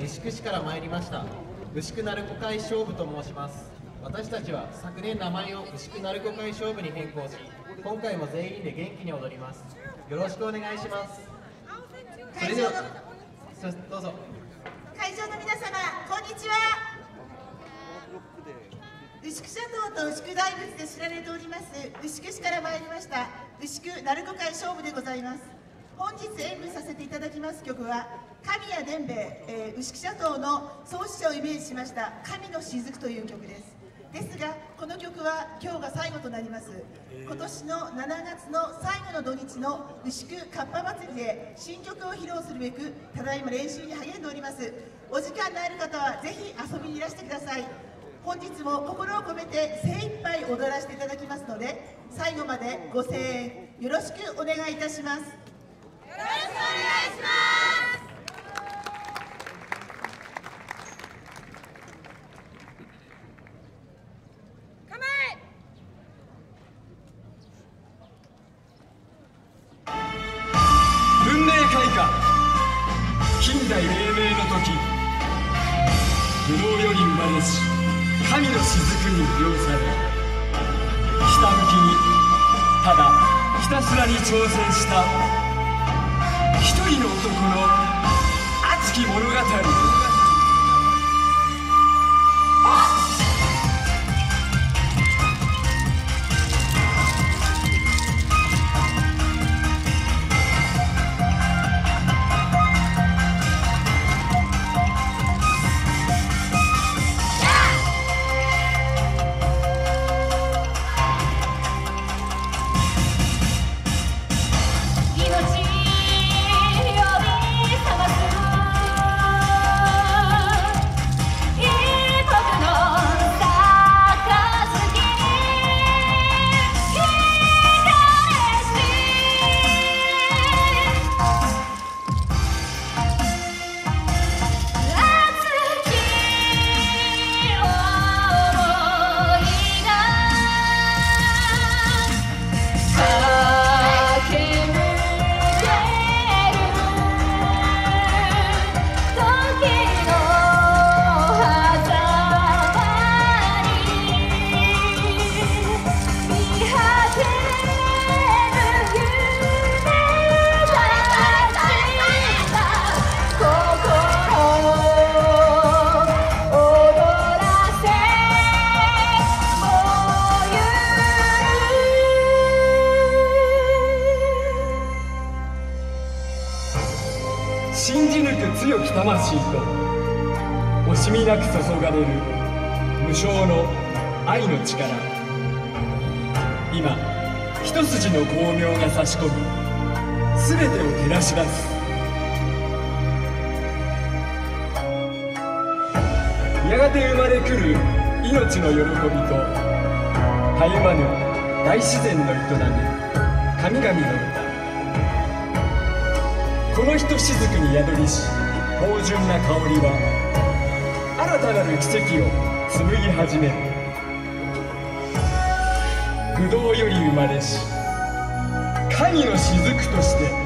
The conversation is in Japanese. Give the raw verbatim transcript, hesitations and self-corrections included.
牛久市から参りました牛久鳴子会勝負と申します。私たちは昨年名前を牛久鳴子会勝負に変更し、今回も全員で元気に踊ります。よろしくお願いします。それではどうぞ。 会場の皆様、こんにちは。牛久シャトーと牛久大仏で知られております牛久市から参りました牛久鳴子会勝負でございます。本日演舞させていただきます曲は神谷伝兵衛、えー、牛久シャトーの創始者をイメージしました「神の雫」という曲です。ですがこの曲は今日が最後となります。今年のしちがつの最後の土日の牛久かっぱ祭りで新曲を披露するべくただいま練習に励んでおります。お時間のある方はぜひ遊びにいらしてください。本日も心を込めて精一杯踊らせていただきますので、最後までご声援よろしくお願いいたします。よろしくお願いします。 構え。 文明開化、近代黎明の時、武道より生まれし神の雫に魅了され、ひたむきにただひたすらに挑戦した一人の男の熱き物語。信じ抜く強き魂と惜しみなく注がれる無償の愛の力。今一筋の光明が差し込み全てを照らし出す。やがて生まれ来る命の喜びとたゆまぬ大自然の営み、神々の歌。このひとしずくに宿りし芳醇な香りは新たなる奇跡を紡ぎ始める。不動より生まれし神の雫として